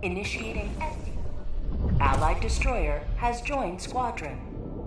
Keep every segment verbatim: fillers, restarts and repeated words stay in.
Initiating S D. Allied destroyer has joined squadron.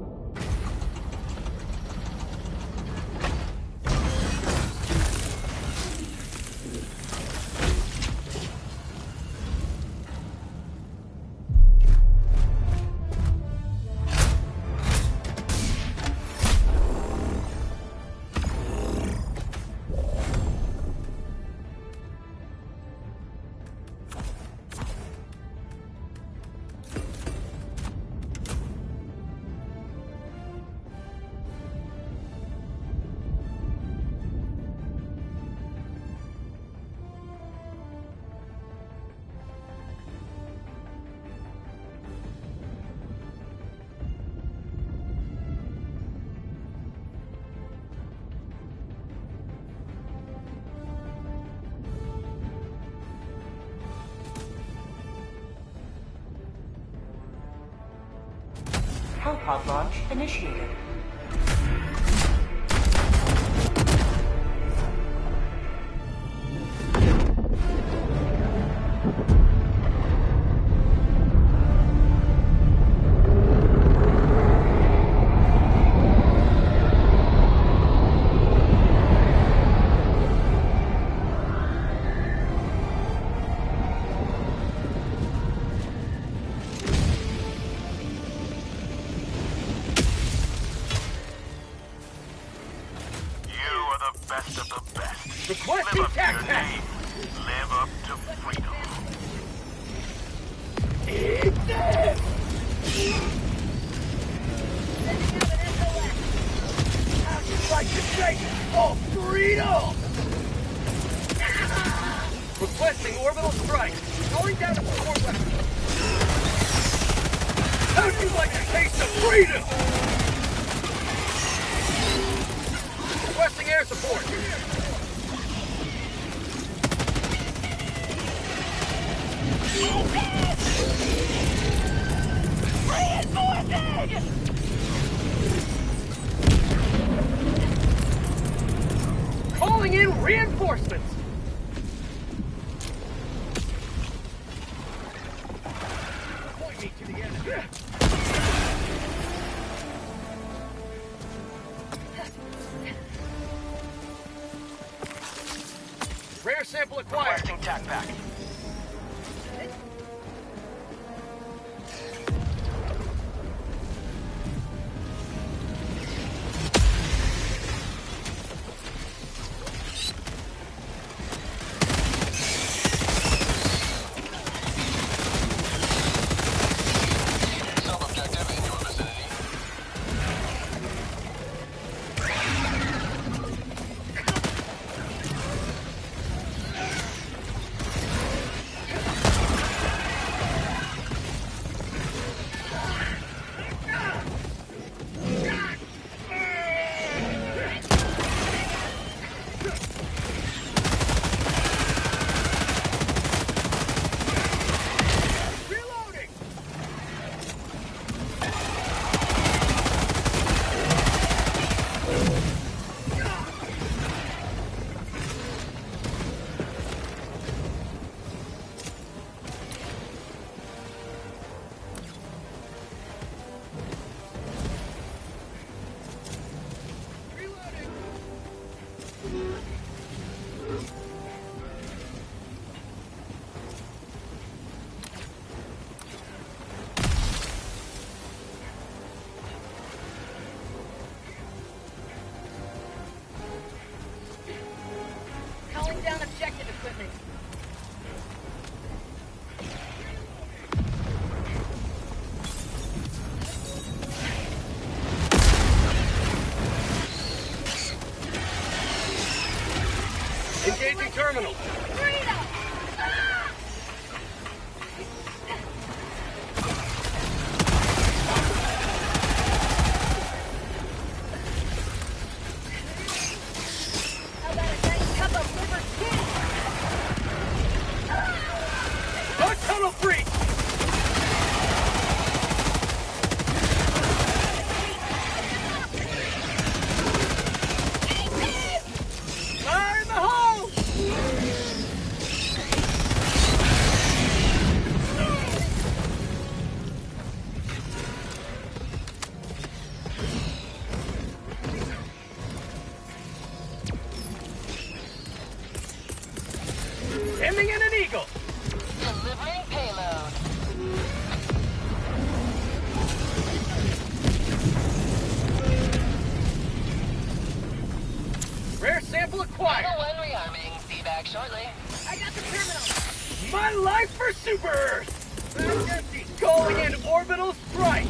Hellpod launch initiated. Requesting tac tac! Live up to freedom. Eat this! How'd you like to take all freedom? Requesting orbital strike. Going down to support weapons. How'd you like to taste of freedom? Requesting air support. Calling in reinforcements! Point me to the enemy. Rare sample acquired. Requesting tac pack. Calling down objective equipment. Engaging terminal. Freedom! Ah! How about a nice cup of liver tea? Not tunnel breach! Fire in the hole! Sending in an Eagle. Delivering payload. Rare sample acquired. Level one rearming. Be back shortly. I got the terminal. My life for Super Earth. That's empty. Calling in orbital strike.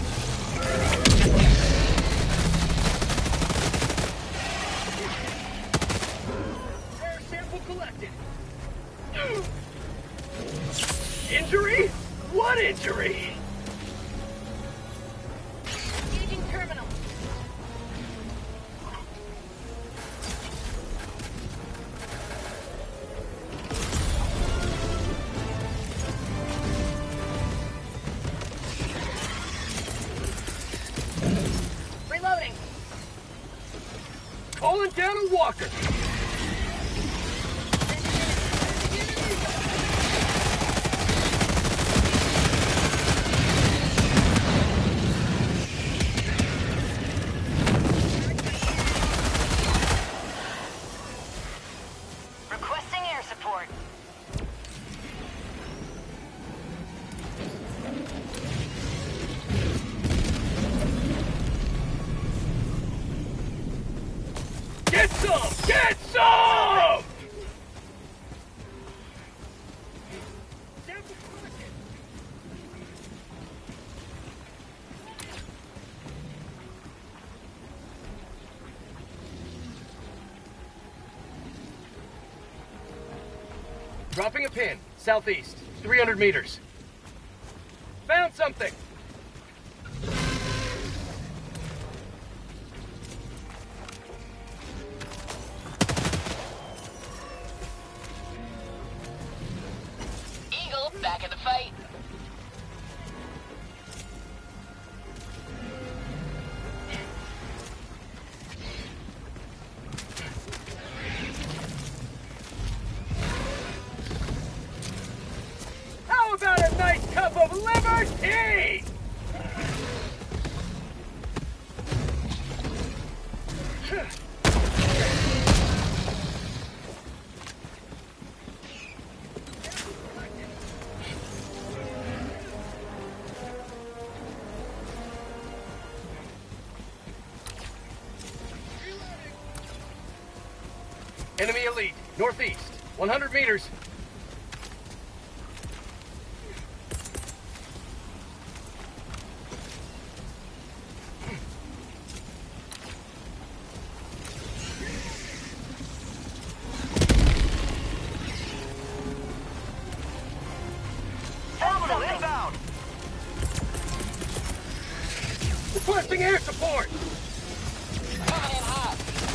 Rare sample collected. Injury? What injury? Engaging terminal. Reloading. Calling down a walker. Requesting air support. Get some! Get some! Sample collected. Dropping a pin, southeast, three hundred meters. Found something! Eagle back in the fight. How about a nice cup of liberty? Enemy elite, northeast, one hundred meters. Orbital inbound. Requesting air support. Coming in hot.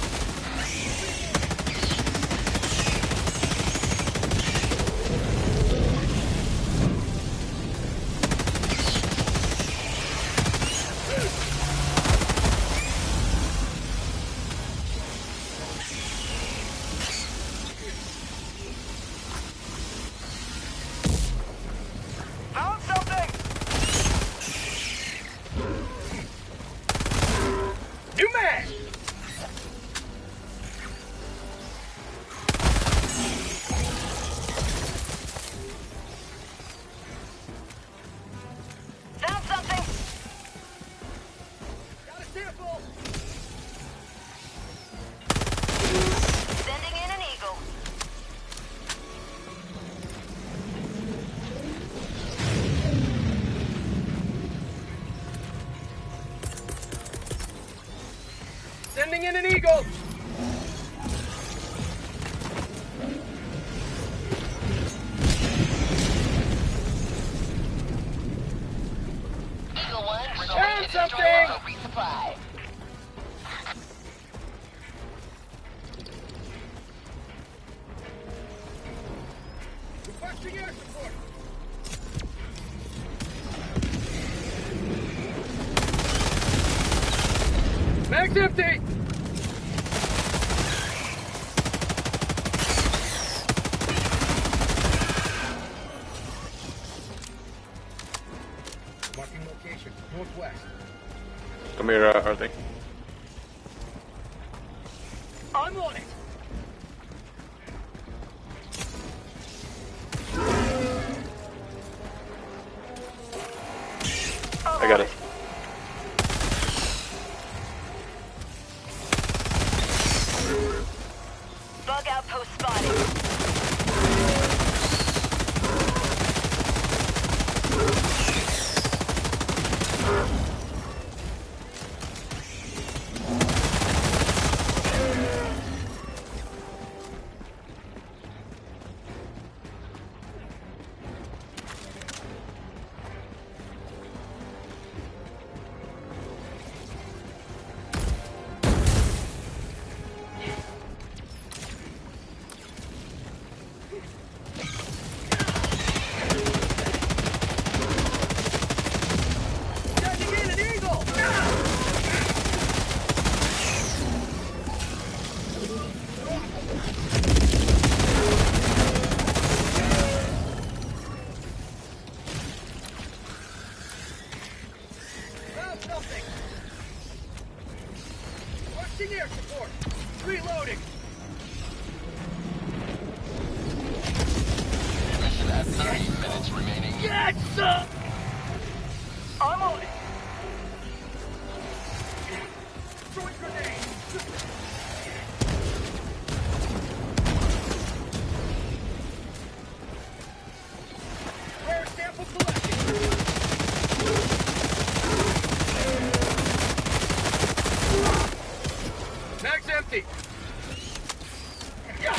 Found something! New man! Found something. Got a sample! Sending in an Eagle. Sending in an Eagle! Eagle one. Found Reloading to destroy something! or resupply. Requesting air support! Mag's empty! Marking location, northwest. Come here, uh, Arthur. I'm on it! I got it. Bug outpost spotted. Charging in an eagle! Found something! Requesting air support! Reloading! Mission at thirty minutes remaining. Yes, sir! I'm on it. Throwing grenade! Rare sample collected! Mag's empty! Yeah!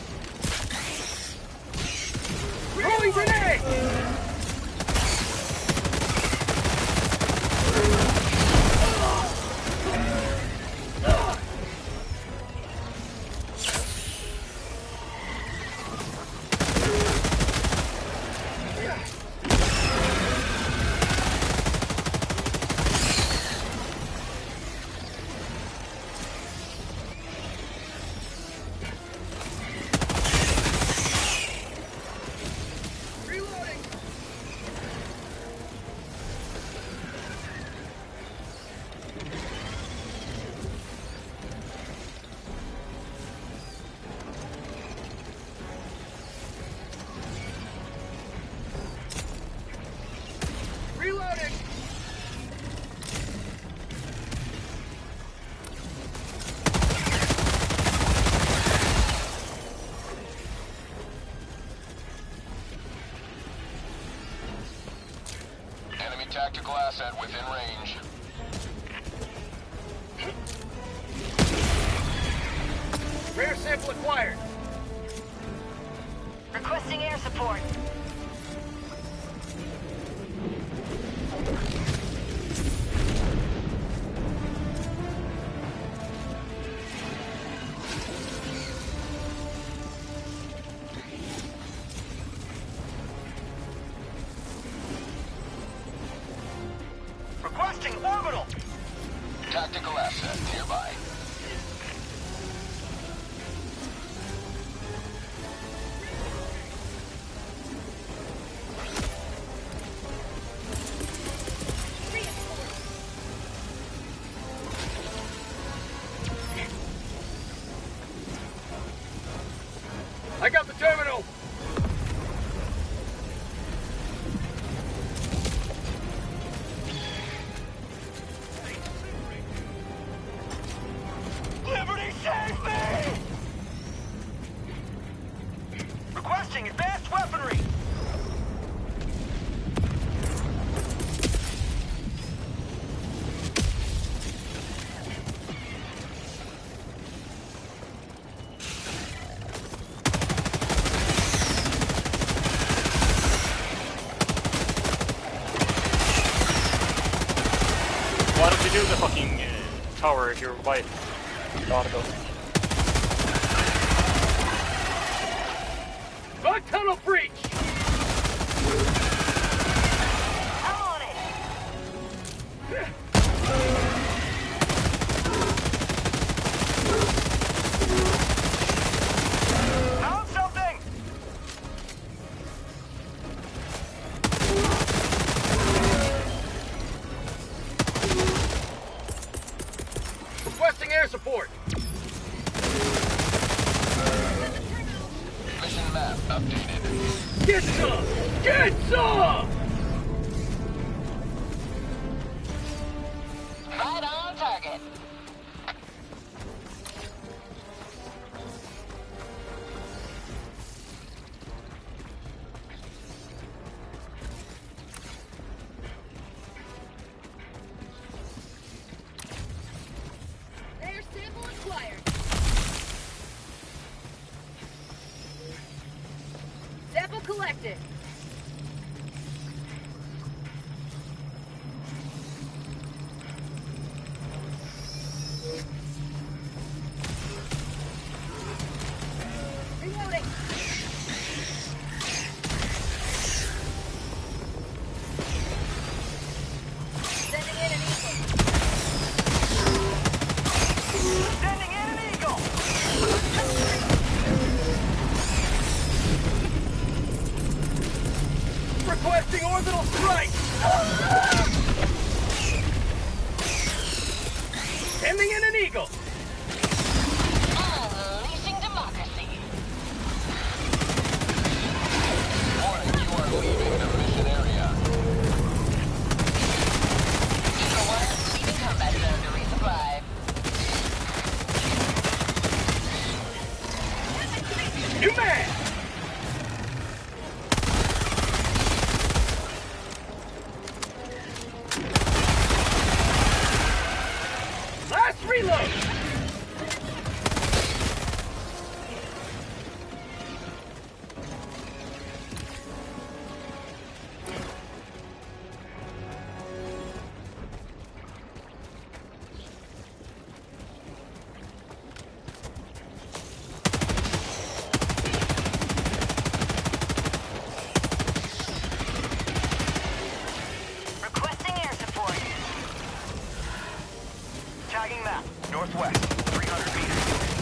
Throwing grenade! Reloading! Reloading! Enemy tactical asset within range. Rare sample acquired! Requesting air support. Requesting orbital. Tactical asset nearby. I got the terminal! Liberty, save me! Requesting advanced weaponry. Why don't you do the fucking uh, tower if you're white? Nautical. Bug tunnel breach! I'm on it. Found something. Requesting air support! Mission map updated. Get some! Get some! collected. Reloading. Sending in an eagle. Sending in an eagle! Requesting orbital strike! Sending in an eagle! Unleashing democracy. Warning, you are leaving the mission area. Eagle one, leaving combat zone to resupply. New man! Last reload! Requesting air support. Tagging map. Northwest. three hundred meters.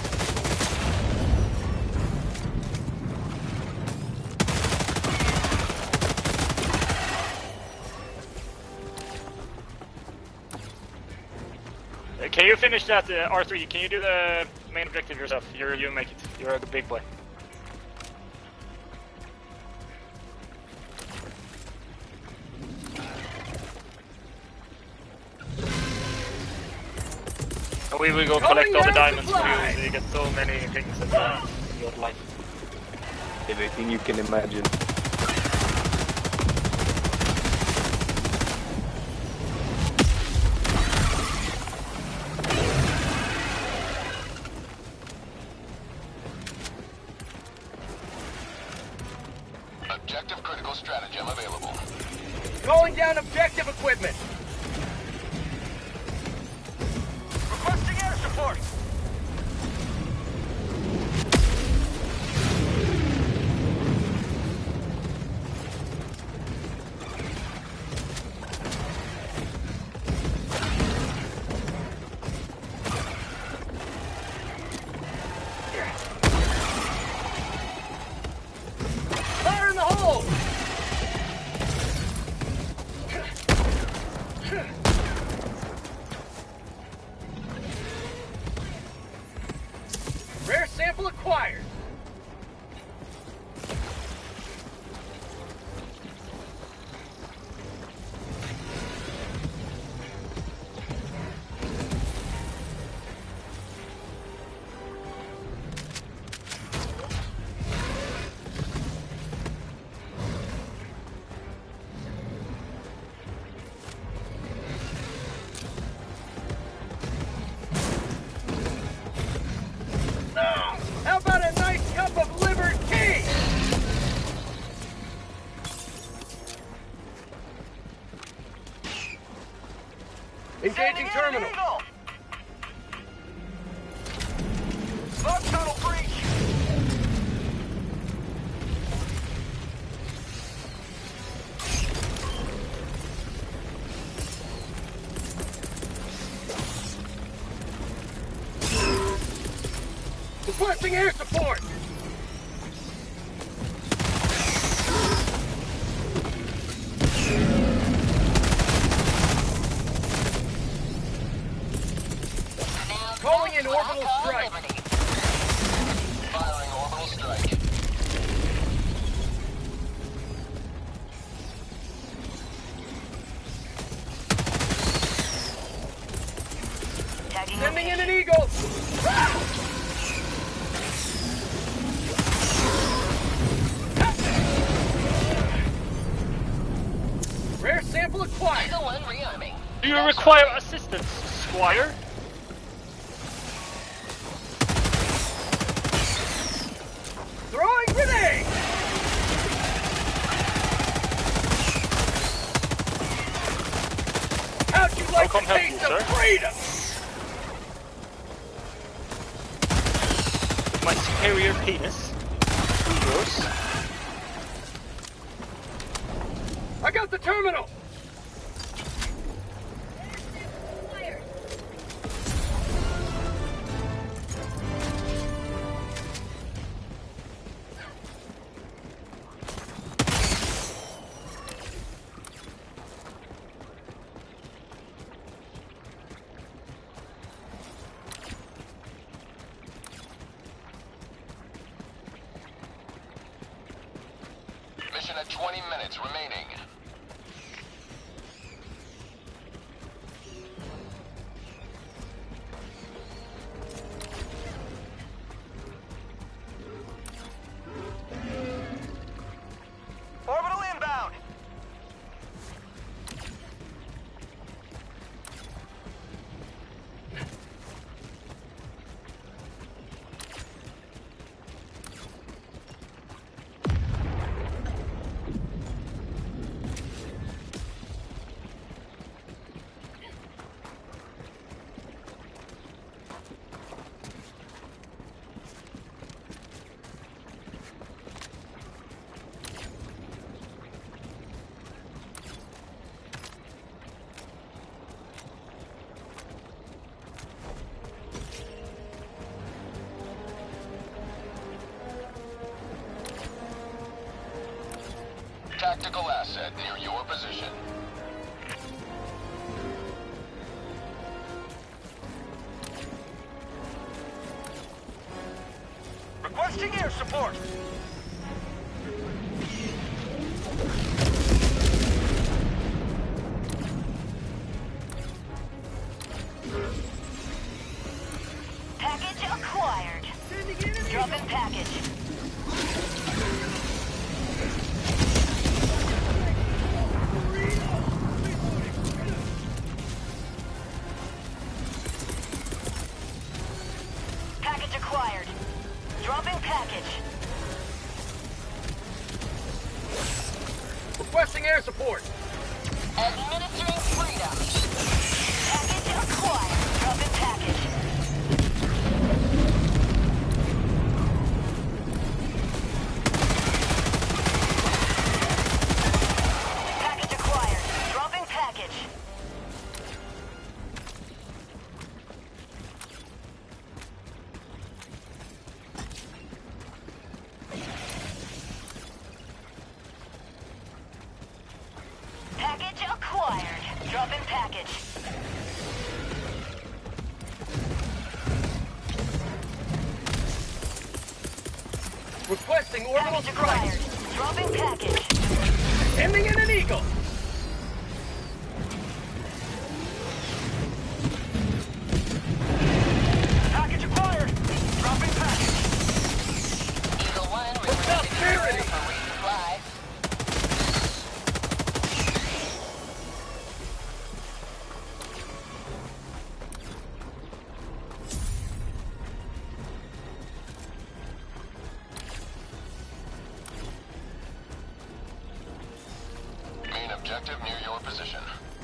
Uh, Can you finish that uh, R three? Can you do the main objective yourself? You're you make it. You're the big boy. And we will go collect all the diamonds for you. So you get so many things in, uh, in your life. Everything you can imagine. Objective critical stratagem available. Calling down objective equipment! Requesting air support. Fire in the hole! Rare sample acquired. How about a nice cup of liberty? Engaging terminal. Bug tunnel breach. Requesting air support. Calling in orbital strike. Firing orbital strike. Tagging Sending in an eagle. Rare sample acquired. Eagle one rearming. Do you require assistance, Squire? Throwing grenade. come help you, Taste sir. of freedom! With my superior penis. Gross. I got the terminal! Mission at twenty minutes remaining. Orbital inbound. Tactical asset near your position. Requesting air support. Package acquired. Dropping package. Package acquired. Dropping package. Requesting air support! Administering freedom. Package acquired. Dropping package. Package acquired. Dropping package. Package acquired. Dropping package. Requesting orbital Package strike! acquired. Dropping package. Ending in an eagle! Package acquired. Dropping package. Eagle One, we're ready to Prosperity! for resupply. Main objective near your position.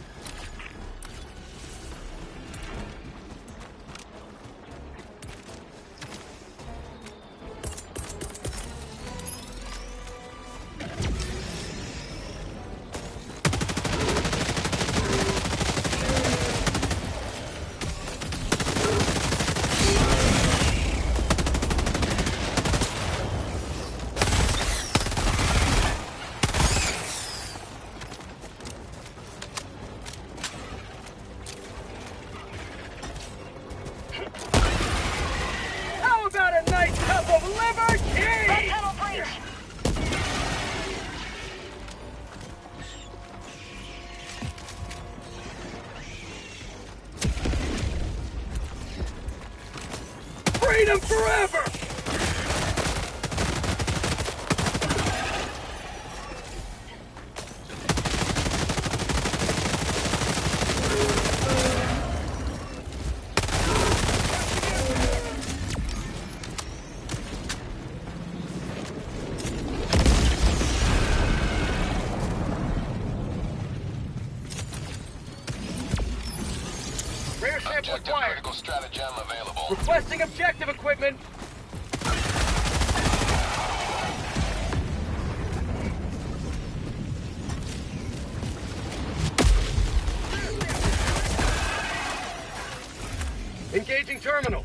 How about a nice cup of liberty? Tunnel breach. Freedom forever! Objective required. critical stratagem available. Requesting objective equipment. Engaging terminal.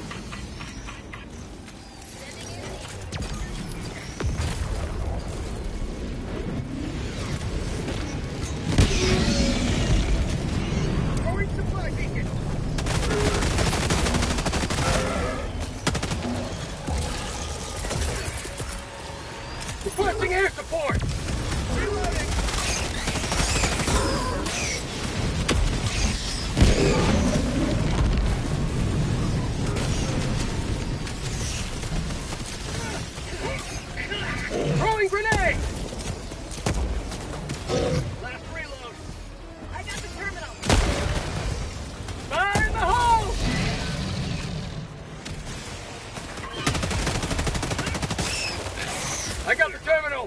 Throwing supply beacon. Requesting air support. Reloading. Throwing grenade! Last reload. I got the terminal. Fire in the hole! I got the terminal.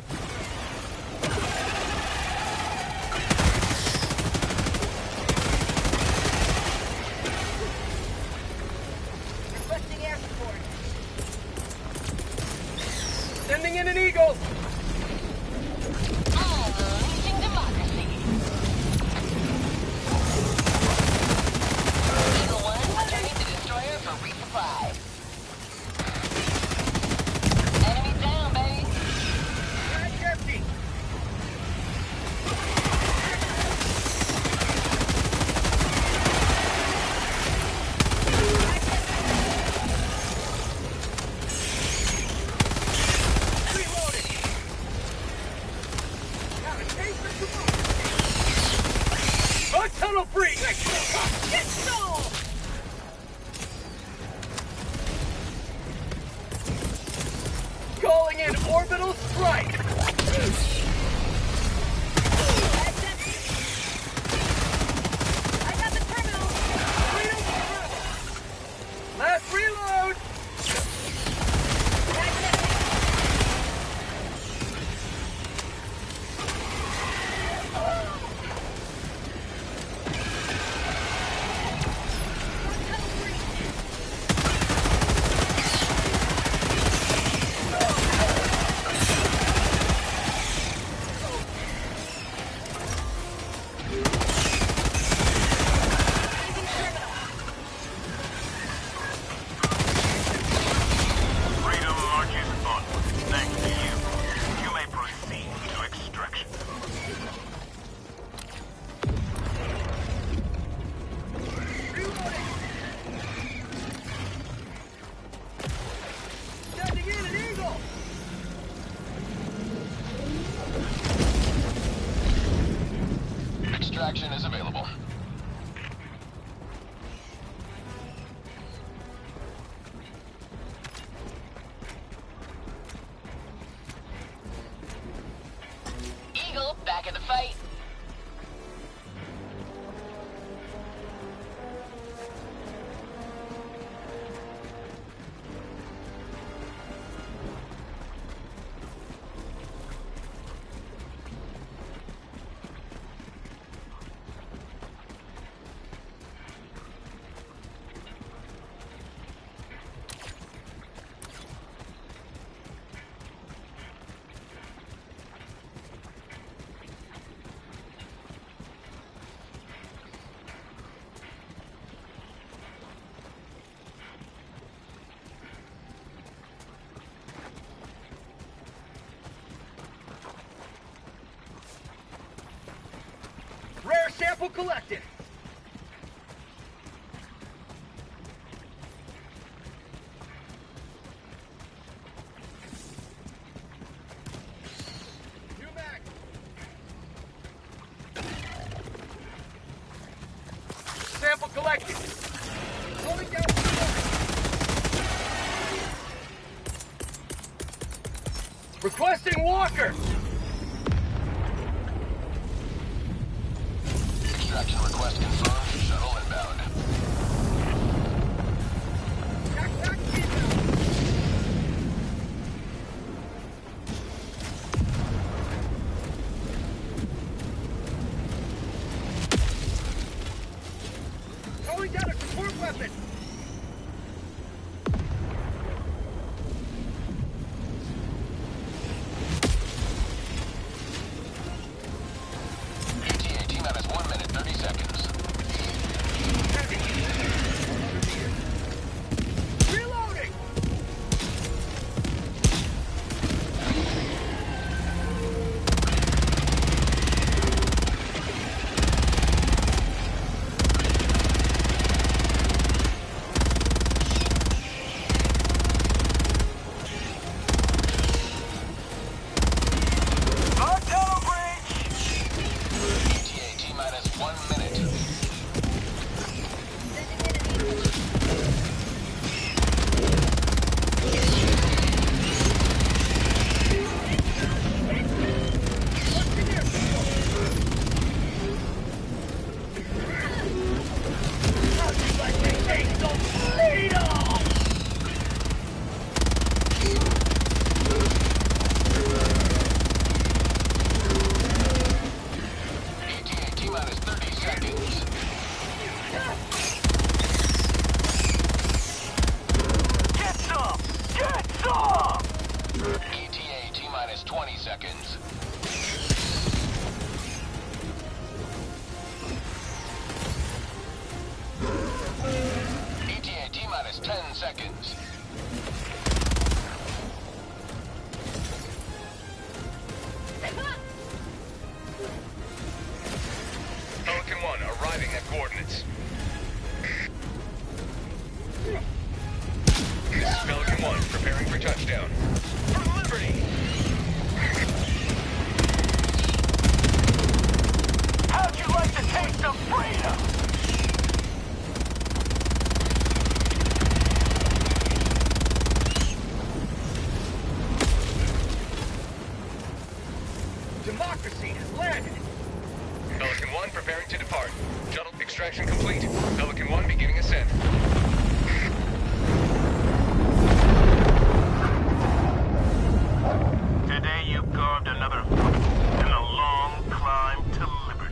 Requesting air support. Sending in an Eagle. Unleashing democracy. Eagle one, returning to destroyer for resupply. Enemy down, baby. That's empty. Reloading. Got a taser to move. A tunnel breach. Get stalled. Calling in orbital strike. I got the terminal. Freedom forever. Last reload. Freedom marches onward. Thanks to you. You may proceed to extraction. Sending in an Eagle. Extraction is available. Eagle, back in the fight. Rare sample collected. New mag. Sample collected. Pulling down support. Requesting Walker. Extraction request confirmed. Shuttle inbound. Going down a support Autocracy has landed! Pelican one preparing to depart. Shuttle extraction complete. Pelican one beginning ascent. Today you've carved another foot in a long climb to liberty.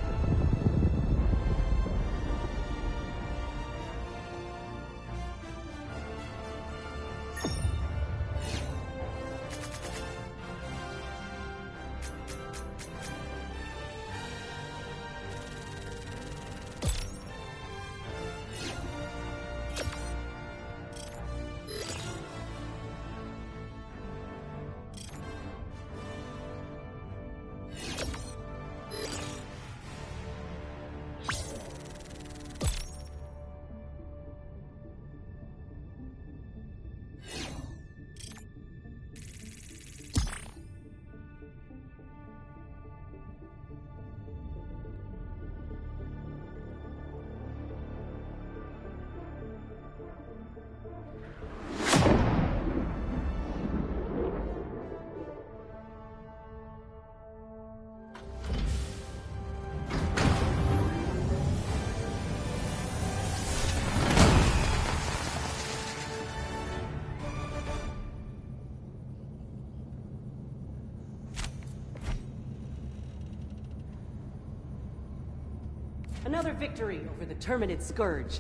Another victory over the Terminid Scourge.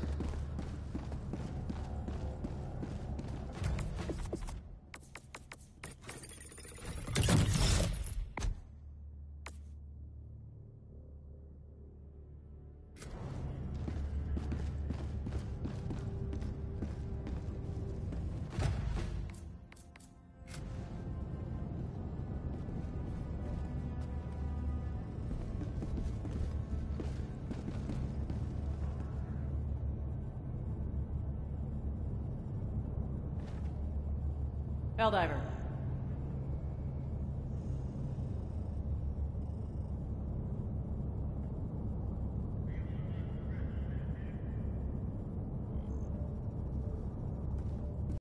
Helldiver,